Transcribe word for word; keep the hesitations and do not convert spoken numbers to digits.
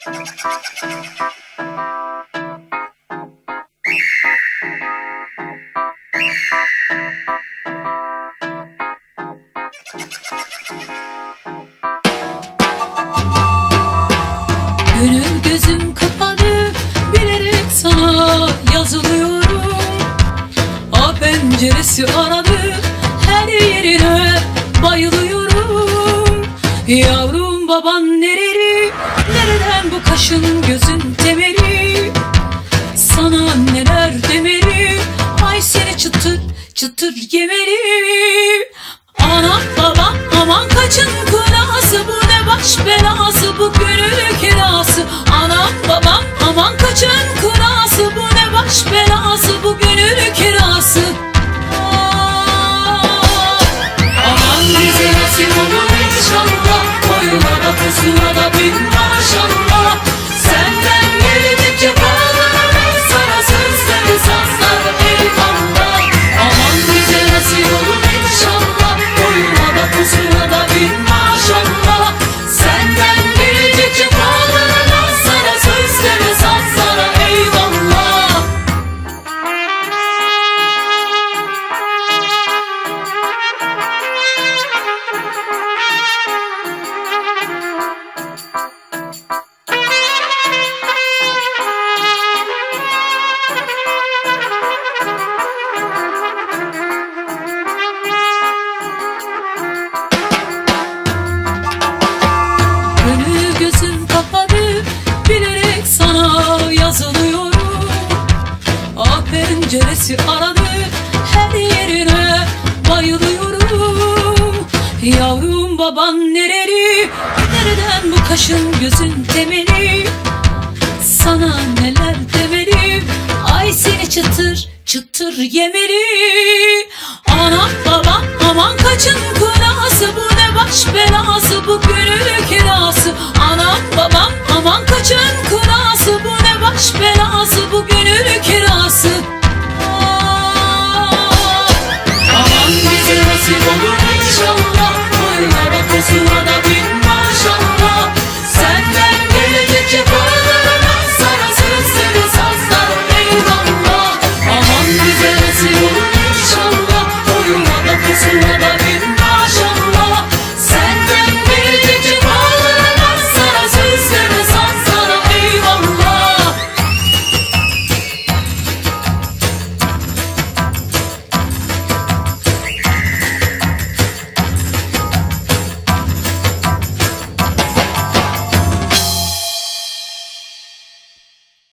Gönül gözüm kapalı, bilerek sana yazılıyorum. A penceresi aradı, her yerine bayılıyorum. Yavrum baban nereli, nereden bu kaşın gözün temeli? Sana neler demeli, ay seni çıtır çıtır yemeli. Anam babam aman kaçın kurası, bu ne baş belası, bu gönül kirası. Anam babam aman kaçın kurası, bu ne baş belası, bu gönül kirası. Aa, aman bize nasip olur inşallah, koyuna da kusuna da bin maşallah. Senden geldikçe bağlanır sana sözleri sazlar eyvallah. Aman bize nasip olur inşallah, koyuna da kusuna da bin maşallah. Senden geldikçe bağlanır sana sözleri sazlar eyvallah. Gönül gözüm kapalı, bilerek sana yazılıyorum. A penceresi aradı, her yerine bayılıyorum. Yavrum baban nereli, nereden bu kaşın gözün temeli? Sana neler demeli, ay seni çıtır çıtır yemeli. Anam babam aman kaçın kurası, bu ne baş belası, bu gönül kirası. Anam babam